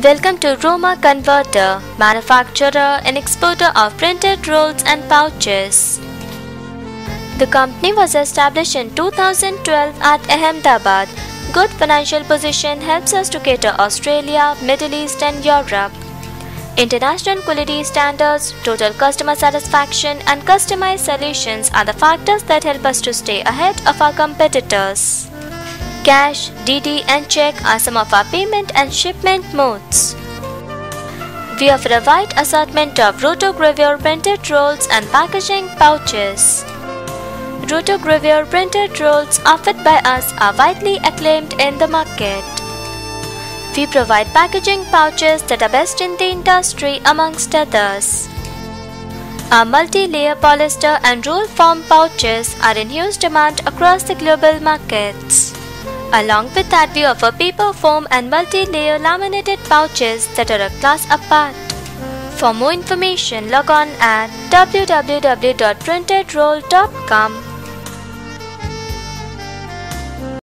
Welcome to Roma Convertor, manufacturer and exporter of printed rolls and pouches. The company was established in 2012 at Ahmedabad. Good financial position helps us to cater Australia, Middle East and Europe. International quality standards, total customer satisfaction and customized solutions are the factors that help us to stay ahead of our competitors. Cash, DD and check are some of our payment and shipment modes. We offer a wide assortment of Rotogravure printed rolls and packaging pouches. Rotogravure printed rolls offered by us are widely acclaimed in the market. We provide packaging pouches that are best in the industry amongst others. Our multi-layer polyester and roll form pouches are in huge demand across the global markets. Along with that, we offer paper foam and multi-layer laminated pouches that are a class apart. For more information, log on at www.printedroll.com.